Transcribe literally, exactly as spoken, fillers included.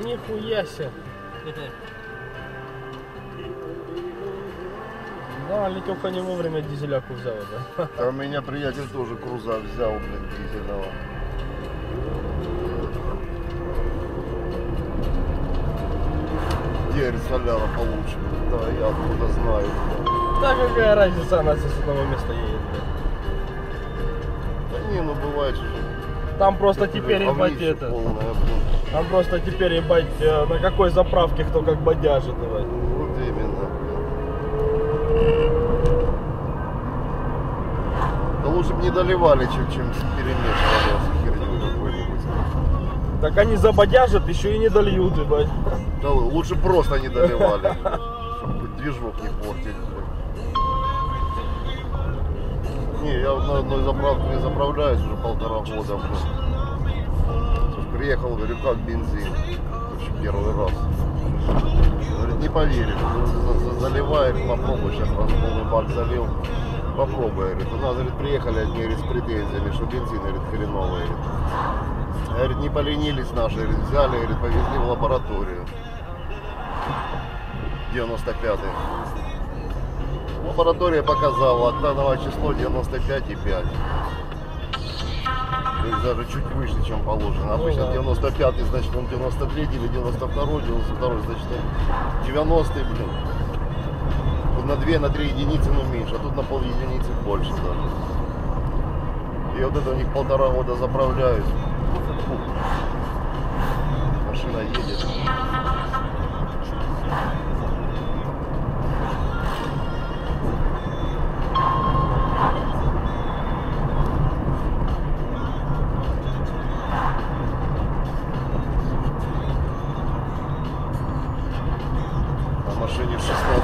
Нихуя себе. Да, Летёха не вовремя дизеляку взял, да? А у меня приятель тоже крузак взял, блин, дизельного. Теперь соляра получше. Да, я откуда знаю. Да какая разница, она здесь с одного места едет, да? Да не, ну бывает же. Там просто теперь ебать это. Полная, Там просто теперь ебать на какой заправке кто как бодяжит, ебать. вот именно. Да лучше бы не доливали, чем, чем перемешивали с херней какой-нибудь. Так они забодяжат, еще и не дольют, ебать. Да лучше просто не доливали, чтобы движок не портить. Не, я на одной заправке не заправляюсь уже полтора года. Приехал, говорю, как бензин. Первый раз. Говорит, не поверишь, заливает, попробуй, сейчас раз полный бак залил. Попробуй, говорит. У нас, говорит, приехали одни, говорит, с претензиями, что бензин, говорит, хреновый. Говорит, не поленились наши, говорит, взяли, говорит, повезли в лабораторию. девяносто пятый. Лаборатория показала октановое число девяносто пять и пять. То есть даже чуть выше, чем положено. Обычно девяносто пятый, значит он девяносто третий или девяносто второй, девяносто второй, значит он девяностый, блин. Тут на две, на три единицы, ну меньше, а тут на пол единицы больше даже. И вот это у них полтора года заправляют. Фу. Машина едет. На машине шестнадцать